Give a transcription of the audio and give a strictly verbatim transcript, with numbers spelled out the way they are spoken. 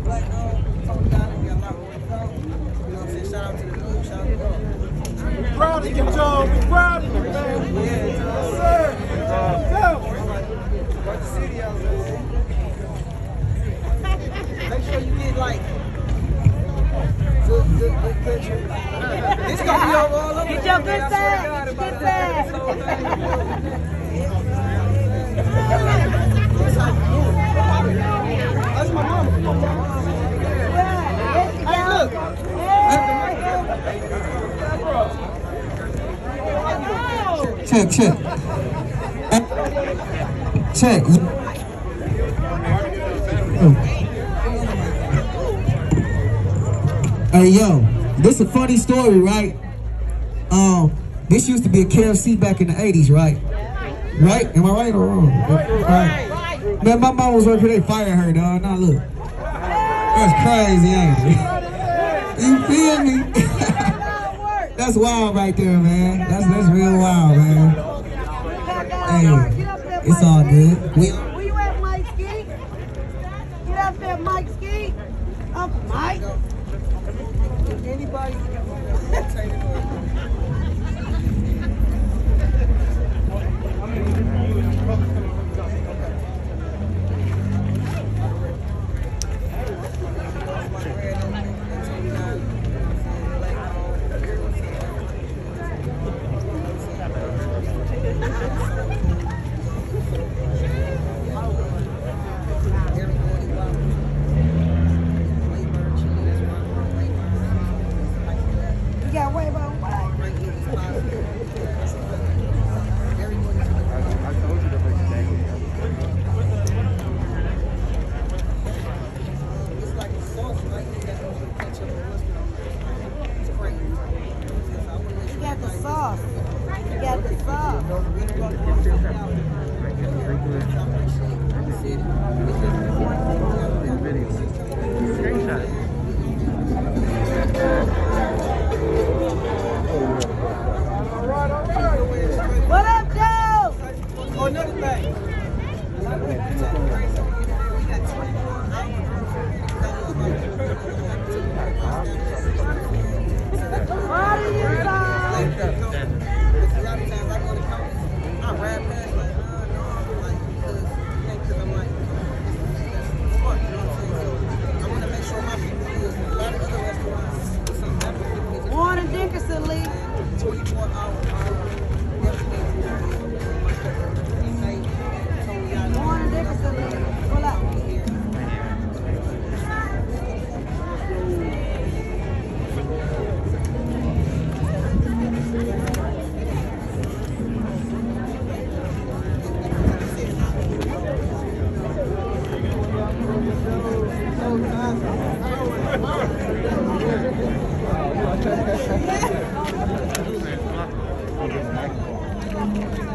black owned, toney got a lot of work out. You know what I'm saying? Shout out to the group, shout out to the group. We're proud of you, Joe. We're proud of you, man. Yeah, yes, sir. Go. Watch the city out there. Make sure you get like good, good, good picture. This gonna be over all over. Get your good side. Good side. That's my mama. Hey, look. Check, check. Check. Hey, yo, this is a funny story, right? Um, this used to be a K F C back in the eighties, right? Right? Am I right or wrong? Right. Man, my mom was working, they fired her, dog. Now look. That's crazy, ain't it? You feel me? That's wild right there, man. That's that's real wild, man. Hey, it's all good. We Where you at, Mike Ski? Get up there, Mike Ski. Up, Mike. If anybody What up, Joe? Oh, another thing. What are you doing? I rap past like, uh, no, like, because, because I'm like, fuck, you know what I'm saying? So I want to make sure my people live. A lot of other restaurants, some type of people. Warren Dickerson, Lee. twenty-four hours. Warren Dickerson, Lee. Pull up. Oh,